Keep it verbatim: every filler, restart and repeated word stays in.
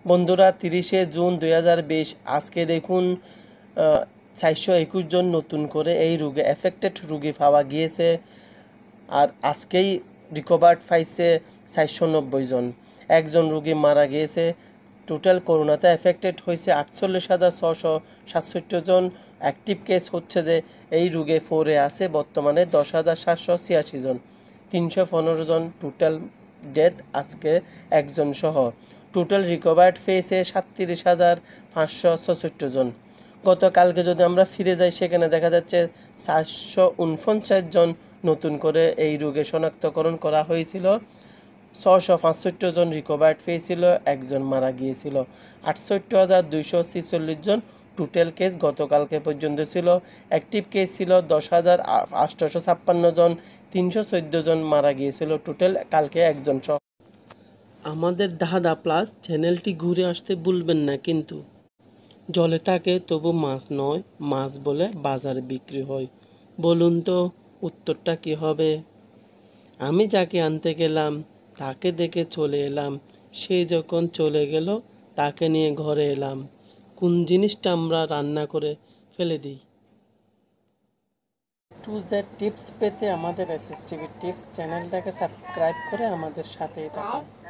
বন্ধুরা, তিরিশে জুন দুই হাজার বিশ আজকে দেখুন চারশো একুশ জন নতুন করে এই রোগে এফেক্টেড রোগী পাওয়া গিয়েছে। আর আজকেই রিকভার্ড পাইছে চারশো নব্বই জন। একজন রোগী মারা গিয়েছে। টোটাল করোনাতে এফেক্টেড হয়েছে আটচল্লিশ হাজার ছশো সাতষট্টি জন। অ্যাক্টিভ কেস হচ্ছে যে এই রোগে ফোরে আছে বর্তমানে দশ হাজার সাতশো ছিয়াশি জন। তিনশো পনেরো জন টোটাল ডেথ আজকে একজন সহ। টোটাল রিকভার্ড পেয়েছে সাতত্রিশ হাজার পাঁচশো ছষট্টি জন। গতকালকে যদি আমরা ফিরে যাই সেখানে দেখা যাচ্ছে চারশো উনপঞ্চাশ জন নতুন করে এই রোগে শনাক্তকরণ করা হয়েছিল। ছশো পাঁচষট্টি জন রিকভার্ড পেয়েছিল, একজন মারা গিয়েছিল। আটষট্টি হাজার দুইশো ছিচল্লিশ জন টোটাল কেস গতকালকে পর্যন্ত ছিল। অ্যাক্টিভ কেস ছিল দশ হাজার আটশোশো ছাপ্পান্ন জন। তিনশো চোদ্দো জন মারা গিয়েছিল টোটাল কালকে একজন সহ। আমাদের দাদা প্লাস চ্যানেলটি ঘুরে আসতে ভুলবেন না। কিন্তু জলে থাকে তবু মাছ নয়, মাছ বলে বাজারে বিক্রি হয়। বলুন তো উত্তরটা কি হবে? আমি যাকে আনতে গেলাম তাকে দেখে চলে এলাম, সে যখন চলে গেল তাকে নিয়ে ঘরে এলাম। কোন জিনিসটা আমরা রান্না করে ফেলে দিই? টু জেড টিপস পেতে আমাদের এসএসটিভি টিপস চ্যানেলটাকে সাবস্ক্রাইব করে আমাদের সাথেই থাকুন।